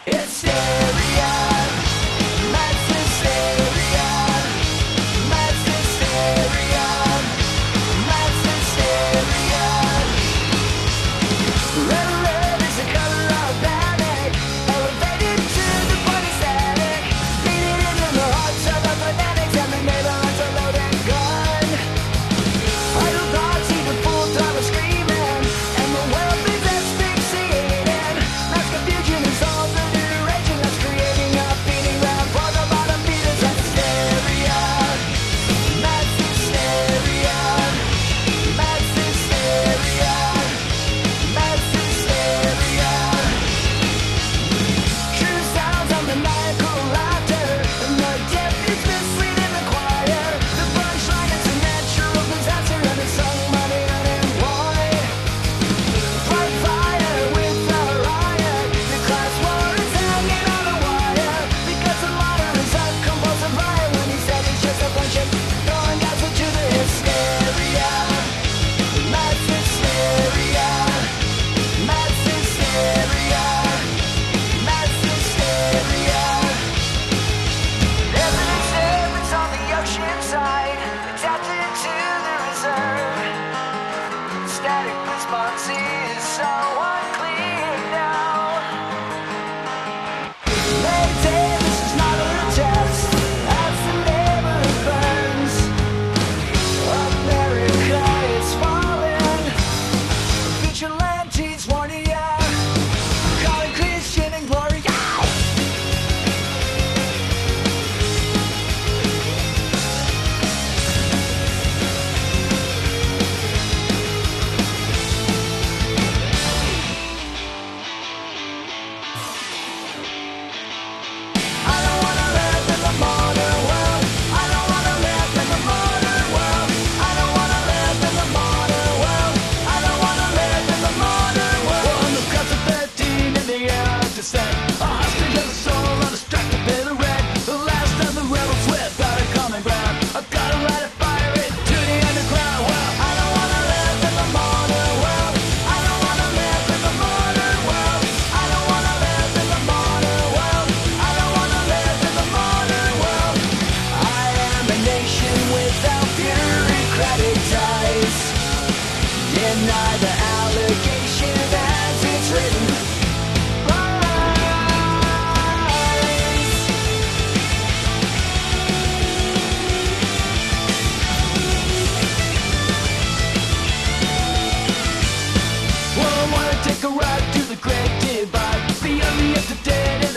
Hysteria, mass hysteria, mass hysteria, mass hysteria. Red is the color of panic, elevated to the body static, beating into the hearts of the fanatics, and the neighborhoods are loaded gun. Idle dogs see the full throttle screaming, and the world is asphyxiating. Mass confusion is all the duration that's creating a beating round for the bottom beaters. Mass hysteria, mass hysteria, mass hysteria, mass hysteria. True sounds of maniacal laughter, and the deaf is misleading the choir. The punchline is a natural disaster, and it's sung by the unemployed. Fight fire with a riot. The class war is hanging on a wire, because the modern is a compulsive liar when he said he's just a bunch of throwing guys into the hysteria. Mass hysteria, mass hysteria, mass hysteria. Evidence happens on the ocean side, tapped into the reserve. Static response is so unclear now. Mayday, this is not a test, as the neighborhood burns. America is falling. Vigilantes warning ya, calling Christian and glory. I don't wanna live in the modern world. I don't wanna live in the modern world. I don't wanna live in the modern world. I don't wanna live in the modern world. On the crowds of 13 in the air of descent, a hostage of the soul on a distracted bit of red. The last of the rebels without a common ground. I've gotta light a fire into the underground. Well, I don't wanna live in the modern world. I don't wanna live in the modern world. I don't wanna live in the modern world. I don't wanna live in the modern world. I am a nation without bureaucratic ties. Deny the allegation as it's written. Lies. Well, I wanna take a ride to the great divide, beyond the up to date